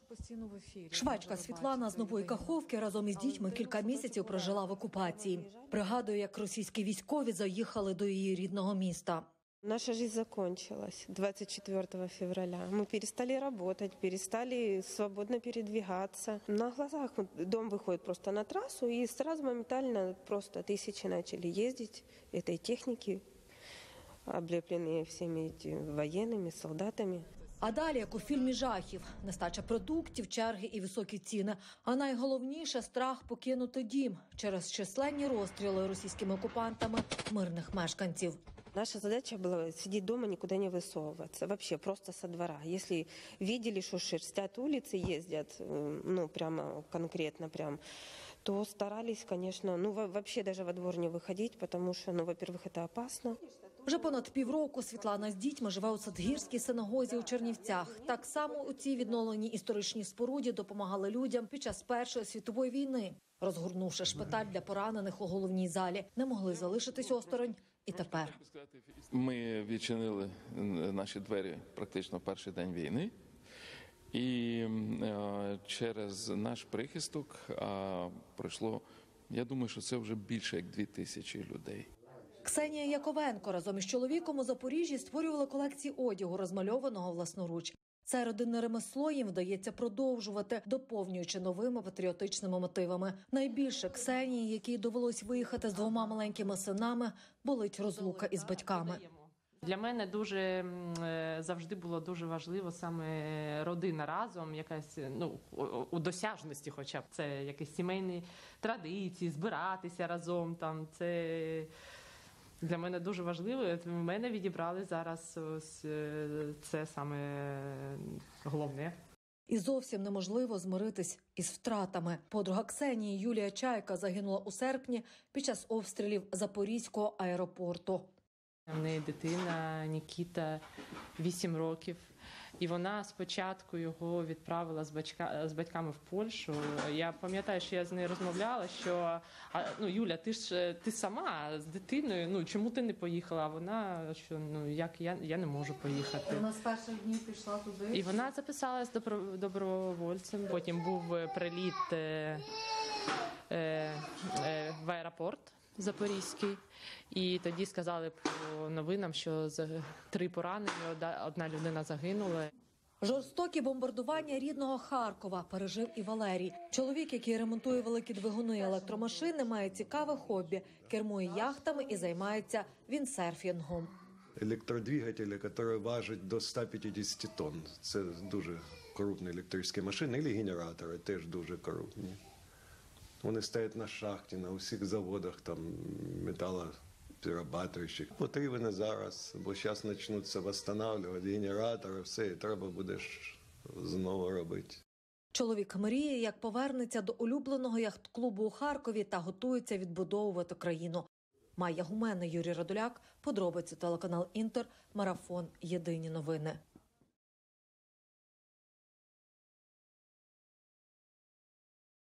Швачка Світлана з Нової Каховки разом із дітьми кілька місяців прожила в окупації. Пригадує, як російські військові заїхали до її рідного міста. Наша жизнь закончилась 24 февраля. Мы перестали работать, перестали свободно передвигаться. На глазах дом выходит просто на трассу, и сразу моментально просто тысячи начали ездить этой техники, облепленные всеми этими военными, солдатами. А далі, як у фільмі жахів, нестача продуктів, черги і високі ціни. А найголовніше – страх покинути дім через численні розстріли російськими окупантами мирних мешканців. Наша задача была сидеть дома, никуда не высовываться, вообще просто со двора. Если видели, что шерстят улицы, ездят, ну прямо конкретно прям, то старались, конечно, ну вообще даже во двор не выходить, потому что, ну, во-первых, это опасно. Вже понад півроку Світлана з дітьми живе у Садгірській синагозі у Чернівцях. Так само у цій відновленій історичній споруді допомагали людям під час Першої світової війни. Розгорнувши шпиталь для поранених у головній залі, не могли залишитись осторонь і тепер. Ми відчинили наші двері практично в перший день війни. І через наш прихисток пройшло, я думаю, що це вже більше як 2000 людей. Ксенія Яковенко разом із чоловіком у Запоріжжі створювали колекції одягу, розмальованого власноруч. Це родинне ремесло їм вдається продовжувати, доповнюючи новими патріотичними мотивами. Найбільше Ксенії, якій довелось виїхати з 2 маленькими синами, болить розлука із батьками. Для мене завжди було дуже важливо саме родина разом, якась, ну, у досяжності хоча б. Це якісь сімейні традиції, збиратися разом, там, це для мене дуже важливо. В мене відібрали зараз ось це саме головне. І зовсім неможливо змиритись із втратами. Подруга Ксенії Юлія Чайка загинула у серпні під час обстрілів Запорізького аеропорту. У неї дитина Нікіта, 8 років. І вона спочатку його відправила з батьками в Польщу. Я пам'ятаю, що я з нею розмовляла, що ну, Юля, ти сама з дитиною, ну чому ти не поїхала? А вона, що ну як я не можу поїхати. Вона з перших днів пішла туди. І вона записалась добровольцем. Потім був приліт в аеропорт Запорізький. І тоді сказали по новинам, що 3 поранені, 1 людина загинула. Жорстокі бомбардування рідного Харкова пережив і Валерій. Чоловік, який ремонтує великі двигуни і електромашини, має цікаве хобі – кермує яхтами і займається віндсерфінгом. Електродвигателі, які важать до 150 тонн. Це дуже крупні електричні машини, і генератори теж дуже крупні. Вони стоять на шахті, на усіх заводах, там, металоперерабатуючих. Потрібно зараз, бо зараз почнуться відновлювати генератори, все, і треба буде знову робити. Чоловік мріє, як повернеться до улюбленого яхт-клубу у Харкові та готується відбудовувати країну. Майя Гумена, Юрій Радуляк, подробиці телеканал Інтер, марафон «Єдині новини».